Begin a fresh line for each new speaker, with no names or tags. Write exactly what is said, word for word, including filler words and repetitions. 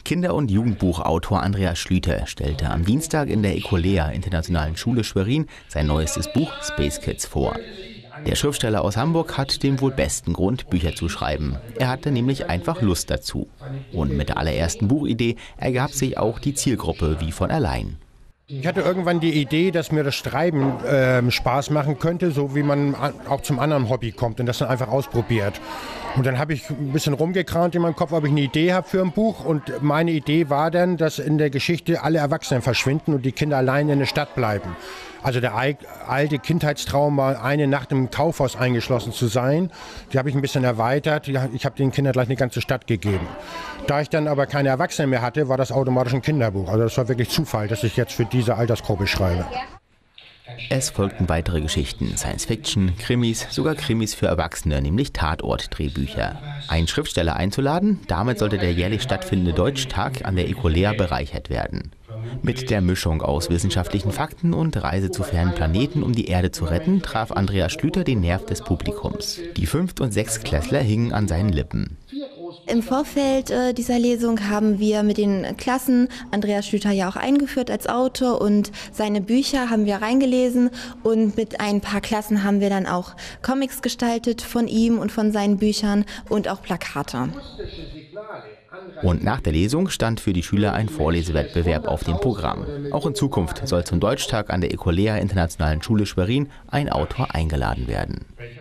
Kinder- und Jugendbuchautor Andreas Schlüter stellte am Dienstag in der Ecolea Internationalen Schule Schwerin sein neuestes Buch Space Kids vor. Der Schriftsteller aus Hamburg hat den wohl besten Grund, Bücher zu schreiben. Er hatte nämlich einfach Lust dazu. Und mit der allerersten Buchidee ergab sich auch die Zielgruppe wie von allein.
Ich hatte irgendwann die Idee, dass mir das Schreiben äh, Spaß machen könnte, so wie man auch zum anderen Hobby kommt und das dann einfach ausprobiert. Und dann habe ich ein bisschen rumgekramt in meinem Kopf, ob ich eine Idee habe für ein Buch. Und meine Idee war dann, dass in der Geschichte alle Erwachsenen verschwinden und die Kinder allein in der Stadt bleiben. Also der alte Kindheitstraum war, eine Nacht im Kaufhaus eingeschlossen zu sein. Die habe ich ein bisschen erweitert. Ich habe den Kindern gleich eine ganze Stadt gegeben. Da ich dann aber keine Erwachsenen mehr hatte, war das automatisch ein Kinderbuch. Also das war wirklich Zufall, dass ich jetzt für diese Altersgruppe schreibe.
Es folgten weitere Geschichten, Science-Fiction, Krimis, sogar Krimis für Erwachsene, nämlich Tatort-Drehbücher. Einen Schriftsteller einzuladen, damit sollte der jährlich stattfindende Deutschtag an der Ecolea bereichert werden. Mit der Mischung aus wissenschaftlichen Fakten und Reise zu fernen Planeten, um die Erde zu retten, traf Andreas Schlüter den Nerv des Publikums. Die Fünft- und Sechstklässler hingen an seinen Lippen.
Im Vorfeld äh, dieser Lesung haben wir mit den Klassen Andreas Schlüter ja auch eingeführt als Autor und seine Bücher haben wir reingelesen und mit ein paar Klassen haben wir dann auch Comics gestaltet von ihm und von seinen Büchern und auch Plakate.
Und nach der Lesung stand für die Schüler ein Vorlesewettbewerb auf dem Programm. Auch in Zukunft soll zum Deutschtag an der Ecolea Internationalen Schule Schwerin ein Autor eingeladen werden.